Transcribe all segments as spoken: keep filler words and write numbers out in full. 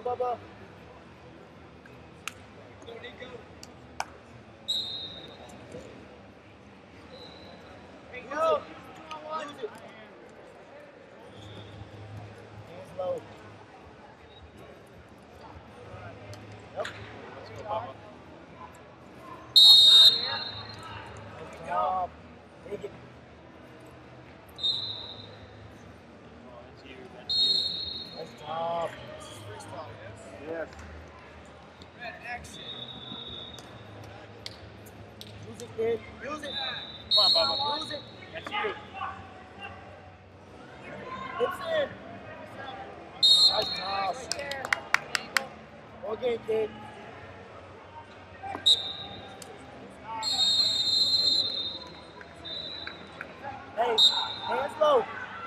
Bubba. Go, Nico. Hey, go. Use it. Hands low. Yep. Let's go, Bubba. Good job. Take it. Oh, that's you. That's you. Nice job. This is freestyle, yes? Yes. Red action. Use it, kid. Use it. Come on, Bubba. Use it. That's you. Hips in. Nice toss. Go again, kid. Hey, hands low.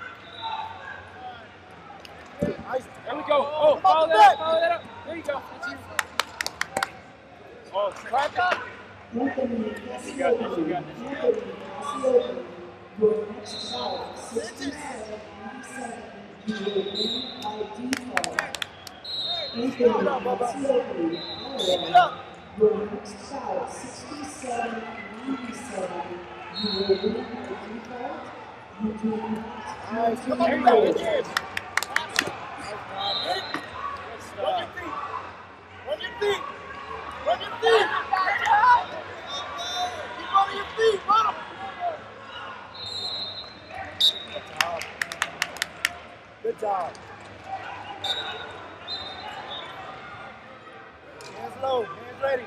Nice. There we go. Oh, follow that up. Follow that up. There you go. That's you. Oh, Clap it. You got this. You got this. You got this. Your next shot, sixty-seven ninety-seven, you will win by default. Anthony Manzonelli, your next shot, sixty-seven ninety-seven, you will win by default. You do not Nice. Come on, There you back go. again. Run your feet. Run your feet. Run your feet. Keep running your feet. Run them. Good job. Good job. Hands low. Hands ready.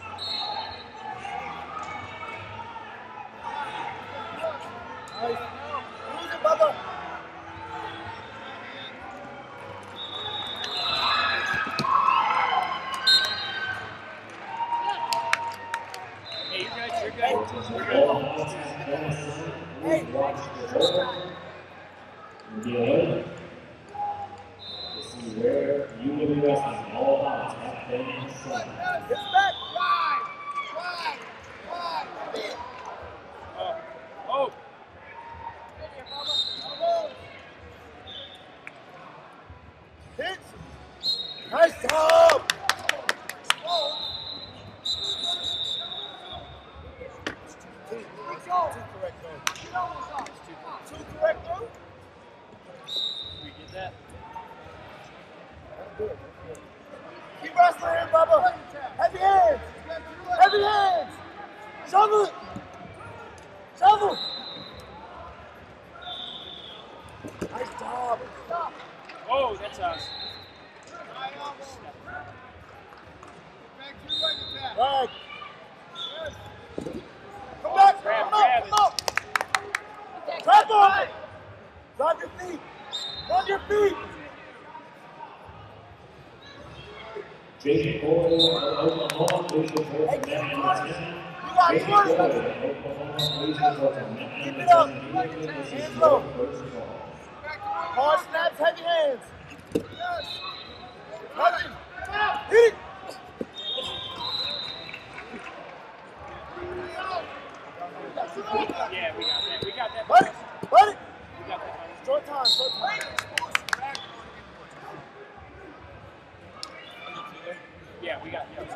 Nice. Use it, Bubba. Hey, you're good. You're good. Hey. You're good. Hey. Good. This is where you will be resting all odds at ten and seven. Hips back. Wide. Wide. Wide. Oh. Oh. Hits. Nice job. Two, two correct though. Two correct though. We get that. That's good. That's good. Keep wrestling, Bubba. Heavy hands. Heavy hands. Shovel it. Shovel. Nice job. Oh, that's us. Right elbow. Back to your right attack. Right. Come back. Grab, Come grab up. it. Come up. Grab on it. Drop your feet. Drop your feet. Jake Boyle of Oklahoma, please report Hey, to keep net it number running. ten. You got Jake twenty. Boyle of Oklahoma, please report to net Keep number it up. ten. Immediately, this is Hands your low. first ball. Back to right. Hard snaps, heavy hands. Nothing. Hit it. Yeah, we got that. We got that. Buddy. Buddy. We got that. Short time, short time. Yeah, we got that.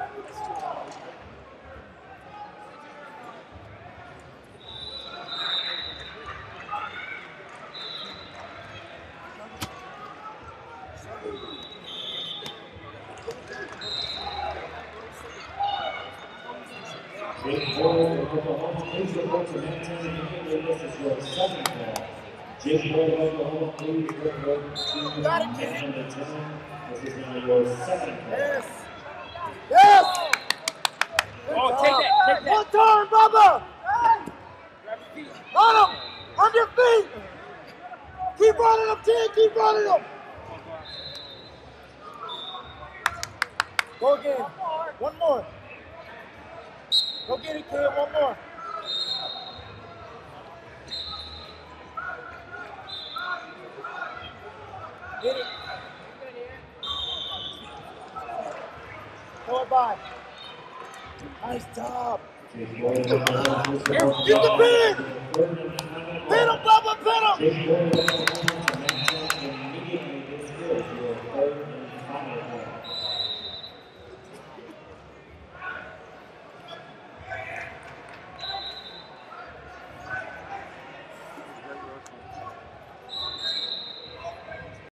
Jake Boyle of Oklahoma, please report to net ten. Immediately, this is your second ball. Jake Boyle of Oklahoma, please report to Got it, net kid. number ten. This is now your second ball. Yes. Yes. Good Oh, job. take that, take that. One turn, Bubba. Grab your feet. Run him. On your feet. Keep running them, kid. Keep running them. Go again. One more. Go get it, kid. One more. Get it. Throw it by. Nice job. Jake Boyle of Oklahoma, please report to Get the pin. net number ten. Pin him, Bubba. Pin him. Jake Boyle of Oklahoma,